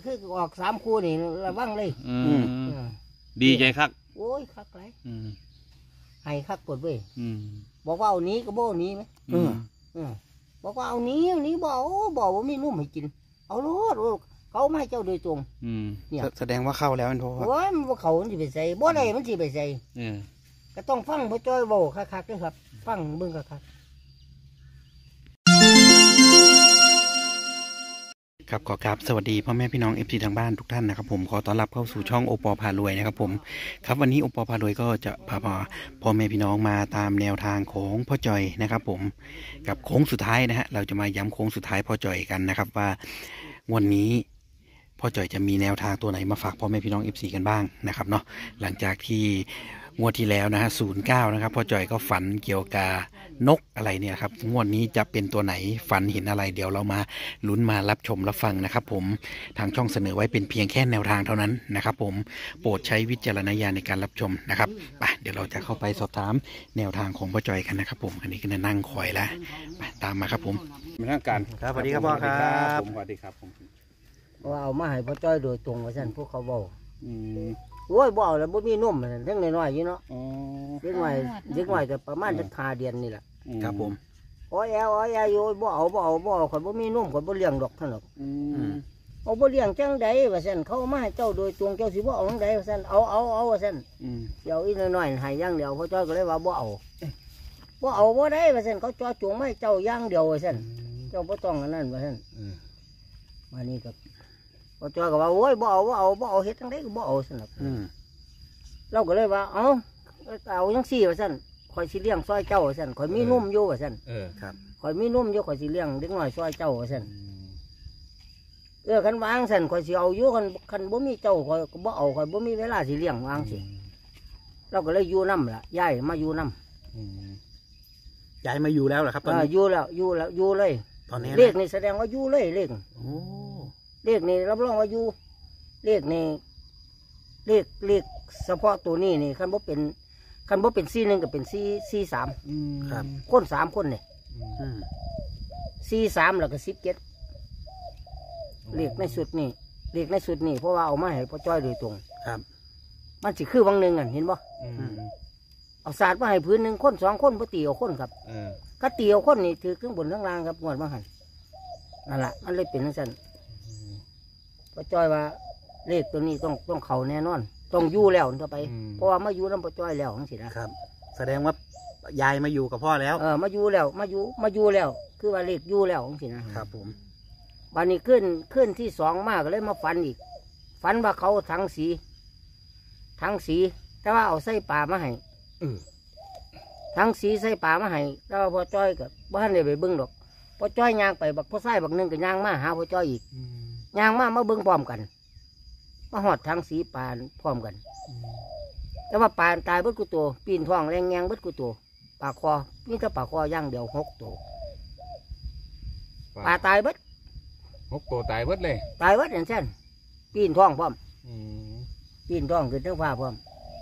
คือออก3 คู่นี่ระวังเลยดีใจคักโอ้ยคักไรให้คักปวดเว้ยบอกว่าเอานี้ก็บ่นี้ไหมบอกว่าเอานี้บอกว่ามีนุ่มให้กินเอาโลดเขาไม่ให้เจ้าโดยตรงเนี่ยแสดงว่าเข้าแล้วมันพอว่ามันเขามันจะไปใส่บ่ได้มันจะไปใส่ก็ต้องฟังพ่อจ้อยบอกคักๆด้วยครับฟังเบิ่งคักครับขอกราบสวัสดีพ่อแม่พี่น้อง FC ทางบ้านทุกท่านนะครับผมขอต้อนรับเข้าสู่ช่องโอปอพารวยนะครับผมครับวันนี้โอปอพารวยก็จะพาพ่อแม่พี่น้องมาตามแนวทางของพ่อจอยนะครับผมกับโค้งสุดท้ายนะฮะเราจะมาย้ำโค้งสุดท้ายพ่อจอยกันนะครับว่าวันนี้พ่อจอยจะมีแนวทางตัวไหนมาฝากพ่อแม่พี่น้อง FC กันบ้างนะครับเนาะหลังจากที่งวดที่แล้วนะฮะ09นะครับพ่อจอยก็ฝันเกี่ยวกับนกอะไรเนี่ยครับงวดนี้จะเป็นตัวไหนฝันเห็นอะไรเดี๋ยวเรามาลุ้นมารับชมรับฟังนะครับผมทางช่องเสนอไว้เป็นเพียงแค่แนวทางเท่านั้นนะครับผมโปรดใช้วิจารณญาณในการรับชมนะครับไปเดี๋ยวเราจะเข้าไปสอบถามแนวทางของพ่อจอยกันนะครับผมอันนี้ก็นั่งคอยแล้วไปตามมาครับผมเป็นทางการครับสวัสดีครับพ่อครับสวัสดีครับผมว่าเอามาให้พ่อจ้อยโดยตรงว่าซั่นพวกเขาบอกโอ้ยบ่เอาแล้วบ่มีนุ่มเรื่องน้อยๆอยู่เนาะเด็กใหม่แต่ประมาณจะ5 เดือนนี่แหละครับผมอ้อยอยู่บ่เอาข่อยบ่มีนุ่มข่อยบ่เลี้ยงดอกท่านหรอกเอาบ่เลี้ยงจังใดว่าซั่นเขามาให้เจ้าโดยตรงเจ้าสิบ่เอาจังใดว่าซั่นเอาว่าซั่นเดี๋ยวอีกน้อยๆให้อย่างเดียวพ่อจ้อยก็เลยว่าบ่เอาบ่ได้ว่าซั่นเขาจ่อจงมาให้เจ้าอย่างเดียวว่าซั่นเจ้าบ่ต้องอันนั้นว่าซั่นมานี่ก็พ่อจ้อยก็ว่าโอ้ยบ่เอาเฮ็ดจังไดก็บ่เอาซั่นน่ะเราก็เลยว่าเอาจังซี่ว่าซั่นข่อยสิเลี้ยงซอยเจ้าว่าซั่นข่อยมีนุ่มอยู่ว่าซั่นครับข่อยมีนุ่มอยู่ข่อยสิเลี้ยงเด็กน้อยซอยเจ้าว่าซั่นคันวางซั่นข่อยสิเอาอยู่คันบ่มีเจ้าข่อยก็บ่เอาข่อยบ่มีเวลาสิเลี้ยงวางสิเราก็เลยอยู่นำล่ะย้ายมาอยู่นำย้ายมาอยู่แล้วเหรอครับตอนนี้อยู่เลยตอนนี้เลขนี่แสดงว่าอยู่เลยเลขเลขนี่รับรองว่าอยู่เลขนี่เลขเฉพาะตัวนี้นี่คันบ่เป็น41ก็เป็น43 ครับคน3คนนี่43แล้วก็17เลขในสุดนี่เพราะว่าเอามาให้พ่อจ้อยโดยตรงครับมันสิคือวังนึงอ่ะเห็นบ่เอาศาสตร์มาให้พื้นนึงคน2 คนบ่ตีเอาคนครับถ้าตีเอาคนนี่ถือเครื่องบนข้างล่างครับงวดมาหั่นนั่นล่ะมันเลยเป็นจังซั่นพ่อจ้อยว่าเลขตัวนี้ต้องเข้าแน่นอนต้องอยู่แล้วต่อไปเพราะว่ามาอยู่น้ำพ่อจ้อยแล้วจังซี่นะครับแสดงว่ายายมาอยู่กับพ่อแล้วมาอยู่แล้วมาอยู่แล้วคือว่าเลขอยู่แล้วจังซี่นะครับผมวันนี้ขึ้นที่2มาก็เลยมาฝันอีกฝันว่าเขาทั้งสีแต่ว่าเอาใส่ป่ามาให้ทั้งสีใส่ป่ามาให้แล้วพ่อจ้อยก็บ้านได้ไปเบิ่งดอกพ่อจ้อยย่างไปบักพ่อไส้บักนึงก็ย่างมาหาพ่อจ้อยอีกย่างมาเบิ่งพร้อมกันมาหอดทั้งสีป่าพร้อมกันแต่ว่าป่าตายเบิดกูตัวปีนท้องแรงแงงเบิดกูตัวป่าคอนี่ถ้าป่าคอย่างเดียว6 ตัวป่าตายเบิด 6 ตัวตายเบิดเลยตายเบิดอย่างเช่นปีนท้องพร้อมปีนท้องขึ้นทั้งฟ้าพร้อม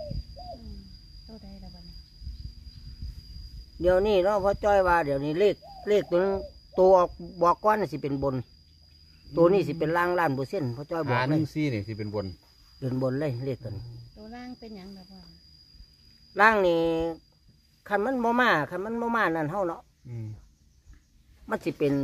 เดี๋ยวนี้เนาะพ่อจ้อยว่าเดี๋ยวนี้เลขตัวบอกก้อนนี่สิเป็นบนตัวนี้สิเป็นล่างล้าน%พ่อจ้อยบอกเลย 1-4นี่สิเป็นบนเลยเลขกันตัวล่างเป็นหยังแบบว่าล่างนี่คันมันบ่มานั่นเฮาเนาะมันสิเป็น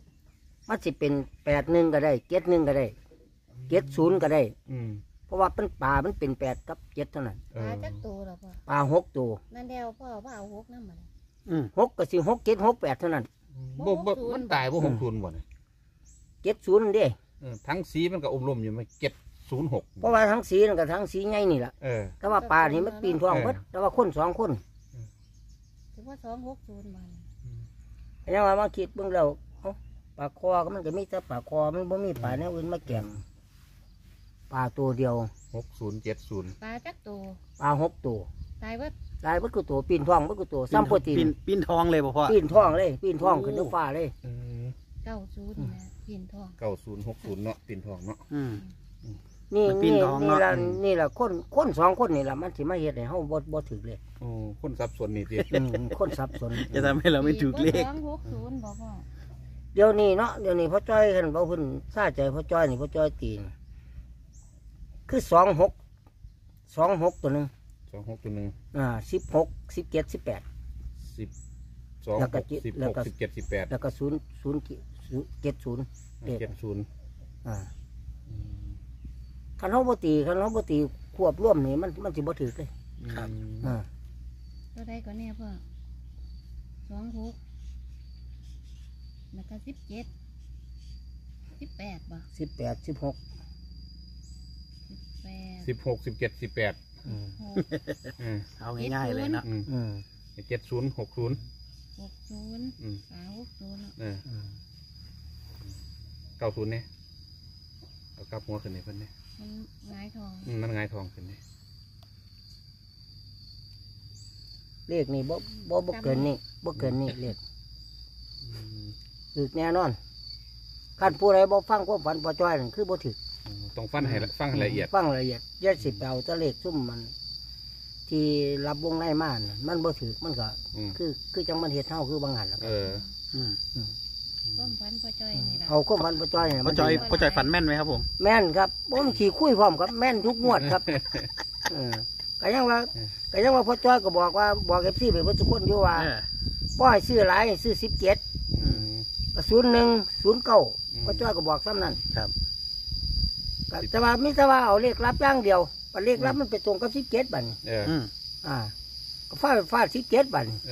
81ก็ได้71ก็ได้70ก็ได้เพราะว่าเป็นป่ามันเป็น8กับ7เท่านั้นปลาจักตัวหรอพ่อปลา6 ตัวนั่นเดียวพ่อว่าเอา6นำมา 6ก็สิ6 7 6 8เท่านั้นมันตายบ่60บ่เนี่ย70เด้ทั้งสีมันก็อมลมอยู่มั้ย706 เพราะว่าทั้งสีนั่นก็ทั้งสีใหญ่นี่ล่ะแต่ว่าปลานี่มันปีนท้องเบิดแต่ว่าคน2 คนถือว่า260บ่ยังว่ามาคิดเบิ่งแล้วปลาคอก็มันก็มีแต่ปลาคอมันบ่มีปลาแนวอื่นมาแกงปลาตัวเดียว 6070 ปลาจักตัวปลา6 ตัวตายเบิดกูตัวปีนท้องกูตัวซ้ำโปรตีนปีนท้องเลยพ่อปีนท้องเลยปีนท้องขึ้นท้องฟ้าเลย 90นะปีนท้อง 9060เนาะปีนท้องเนาะนี่ล่ะคน2 คนนี่ล่ะมันสิมาเฮ็ดให้เฮาบ่ถูกเลยคนสับสนนี่ติคนสับสนจะทำให้เราไม่ถูกเลข 260บ่พ่อเดี๋ยวนี้เนาะเดี๋ยวนี้พ่อจ้อยคันบ่เพิ่นซาใจพ่อจ้อยนี่พ่อจ้อยตีนคือ26ตัวหนึง 26ตัวหนึ่ง 16 17 18 12 แล้วก็ 16 17 18 แล้วก็70 เลข 70 คันเฮาบ่ตีควบร่วมนี่มันสิบ่ถูกเลยครับตัวใดก็แน่พ่อ26แล้วก็17 18บ่ 18 16 18 16 17 18 6 เอาง่ายๆเลยเนาะ 70 60 60 อืม 360เนาะ 90เนี่ยเอากลับหัวขึ้นนี่เพิ่นเนี่ยมันหงายทองมันหงายทองขึ้นนี่เลขนี่บ่เกินนี่เลขถูกแน่นอนคันผู้ใดบ่ฟังความฝันพอจ้อยนั่นคือบ่ถูกต้องฟังให้ละเอียดฟังละเอียดอย่าสิไปเอาแต่เลขซุ่มมัน ที่รับวงในมาน่ะมันบ่ถูกมันก็ คือจังมันเฮ็ดเฮาคือบางหันล่ะต้มพันพ่อจ้อยนี่ล่ะเอาความฝันพอจ้อยนี่พ่อจอยฝันแม่นไหมครับผมแม่นครับผมขี่คุยพร้อมครับแม่นทุกงวดครับก็ยังว่าพอจ้อยก็บอก FC ไปเบิดทุกคนอยู่ว่าบ่ให้ซื้อหลายให้ซื้อ17ก็01 09พอจ้อยก็บอกซ้ำนั้นครับแต่ว่าเอาเลขรับอย่างเดียวเลขรับมันไปตรงกับ17บัดนี้ก็ฟาด17บัดนี้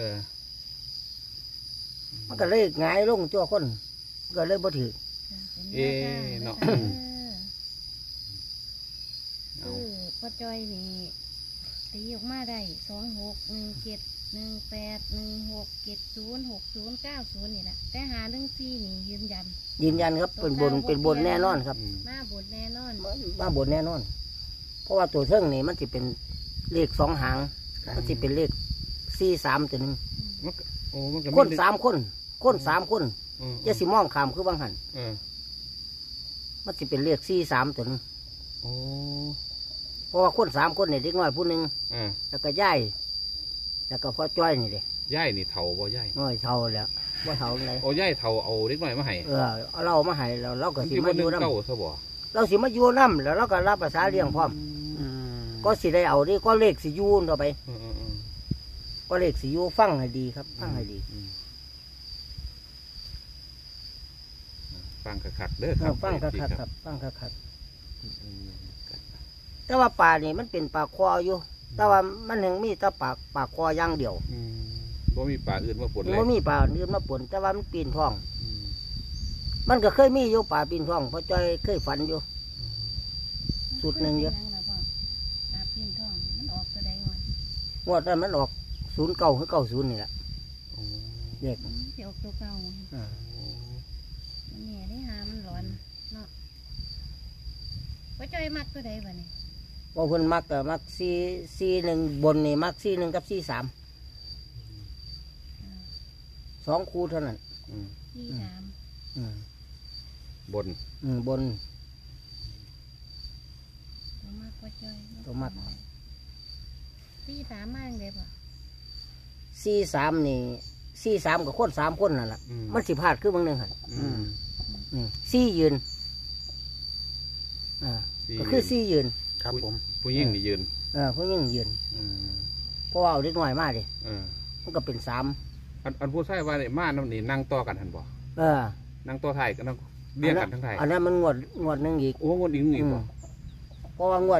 มันก็เลยหงายลงตัวคนก็เลยบ่ถือเนาะคือพ่อจ้อยนี่ตีออกมาได้26171816706090นี่แหละแต่หา14นี่ยืนยันครับเป็นบนแน่นอนครับมาบนแน่นอนมาบนแน่นอน เพราะว่าตัวเทิงนี่มันจะเป็นเลข2 หางมันจะเป็นเลข43ตัวหนึงคน3 คนจะสิมองขามคือบางหันมันจะเป็นเลข43ตัวหนึงเพราะว่าคน3 คนเนี่ยเด็กน้อยผู้หนึ่งแล้วก็ย่ายแล้วก็พ่อจ้อยนี่เลยย่ายนี่เฒ่าบ่ย่ายน้อยเท่าแล้วว่าเท่าไหนโอ้ย่ายเฒ่าเอาเล็กน้อยมาให้เอาเรามาให้เราก็สิมาอยู่น้ำเก่าซะบ่เราสิมาอยู่น้ำแล้วเราก็รับภาษาเลี้ยงพร้อมก็สิได้เอาดิก็เลขสิยูนต่อไปก็เลขสิยูฟังให้ดีครับฟังให้ดีฟังคักๆเด้อครับฟังคักครับฟังคักแต่ว่าป่านี่มันเป็นป่าคออยู่ แต่ว่ามันยังมีแต่ป่าคออย่างเดียวบ่มีป่าอื่นมาปนเลยมันมีป่าอื่นมาปนแต่ว่ามันปีนท้อง มันก็เคยมีอยู่ป่าปีนท้องเพราะจ้อยเคยฝันอยู่ สุดหนึ่งเยอะปีนท้องมันออกตัวใดงอนงวดนั้นมันออก09 หรือ 90นี่แหละเด็กที่ออกตัวเก่ามันเนี่ยได้หามันร้อนเนาะพ่อจ้อยมักตัวใดวะนี่ว่าเพิ่นมักก็มัก41บนนี่มัก41กับ43 2 คู่เท่านั้น 43 บนบนตัวมักพ่อจ้อยตัวมัก 43มากเลยป่ะ 43นี่43กับคน3 คนนั่นแหละมันสิพลาดคือบางหนึ่งหัน4 ยืนก็คือ4 ยืนครับผมผู้หญิงนี่ยืนผู้หญิงยืนเพราะว่าเอาเล็กน้อยมาดิ มันก็เป็น3 อันผู้ชายว่านี่มานี่นั่งต่อกันหันบ่นั่งต่อไทยก็นั่งเรียงกันทั้งไทยอันนั้นมันงวดหนึงอีกโอ้งวดอีกบ่เพราะว่างวด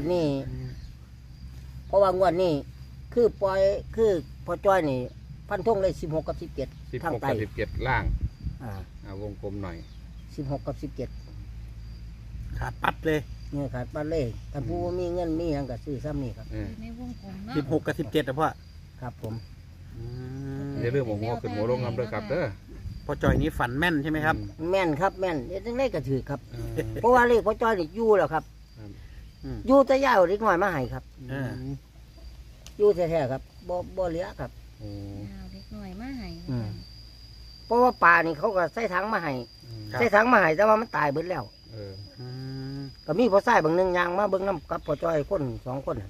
นี้คือปล่อยคือพอจ้อยนี่พันธงเลย16 กับ 17ทาง 16 ใต้กับ17ล่างวงกลมหน่อย 16 กับ 17 ขาดปัดเลยเนี่ยขาดบ้านเลยถ้าผู้บ่มีเงินมีหยังก็ซื้อซ้ำนี่ครับในวงกลมเนาะ 16 กับ 17นะพ่อครับผมอย่าลืมหัวขึ้นหัวลงน้ำเด้อครับเด้อพ่อจอยนี้ฝันแม่นใช่ไหมครับแม่นครับแม่นจังได๋ก็ถือครับ เพราะว่าเลขพอจ้อยนี่อยู่แล้วครับอยู่แต่ย่าเอาเล็กน้อยมาให้ครับอยู่แท้ๆครับบ่เหลือครับเอาเด็กหน่อยมาให้เพราะว่าป่านี่เขาก็ใส่ถังมาให้ใส่ถังมาให้แต่ว่ามันตายเบิดแล้วก็มีพ่อชายบางหนึงยางมาเบิ่งน้ำกับพ่อจ้อยคน2 คน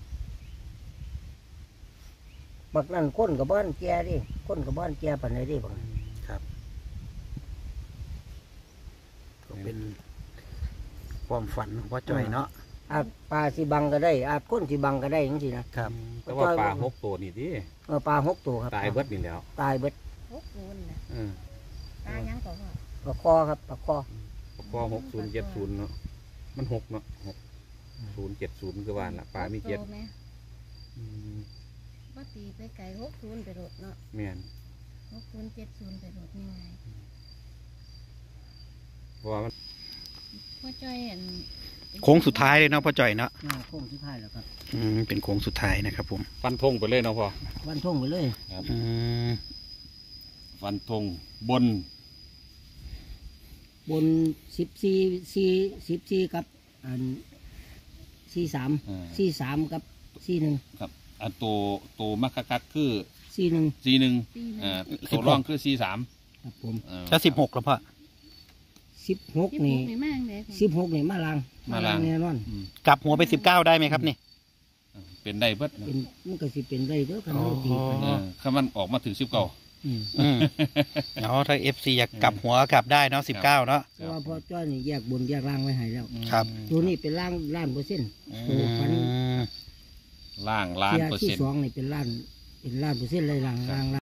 บักนั่นคนกับบ้านแก่ดิคนกับบ้านแก่ปานใดดิบักครับก็เป็นความฝันของพ่อจอยเนาะอาจปลาสิบังก็ได้อาจก้นสิบังก็ได้จังซี่นะครับแต่ว่าปลา6ตัวนี่ดิปลา6ตัวครับตายเบิดนี่แล้วตายเบิด 60น่ะอืมตายังก็ว่าปลาคอครับปลาคอพอ6070เนาะมัน6เนาะ6070คือว่าล่ะปลามี7 โตไหบ่ตีไปไกล60ไปโดดเนาะแม่น 60 70ไปโดดยังไงเพราะว่ามันพ่อจ้อยอันโค้งสุดท้ายเลยเนาะพ่อจ่อยเนาะโค้งสุดท้ายแล้วครับเป็นโค้งสุดท้ายนะครับผมฟันธงไปเลยเนาะพ่อวันท่งไปเลยอืมฟันธงบนบน14กับอัน43กับ41 ครับอันตัวมักคักคือ 41 41ตัวรองคือ43 ครับผมถ้า16แล้วพ่อ 16นี่มากเลย 16นี่มาลางแน่นอนกลับหัวไป19ได้ไหมครับนี่เป็นได้เบิดเป็นมันก็สิเป็นได้เด้อคันเราตีไปถ้ามันออกมาถึง19 เนาะถ้า FC อยากกลับหัวกลับได้เนาะ19เนาะเพราะว่าพ่อจ้อยนี่แยกบนแยกล่างไว้ให้แล้วครับตัวนี้เป็นล้านเปอร์เซ็นต์ตัวฟันล่างล้านเทียเปอร์ที่เซ็นต์ 2นี่เป็นล้านเปอร์เซ็นต์เลยล่าง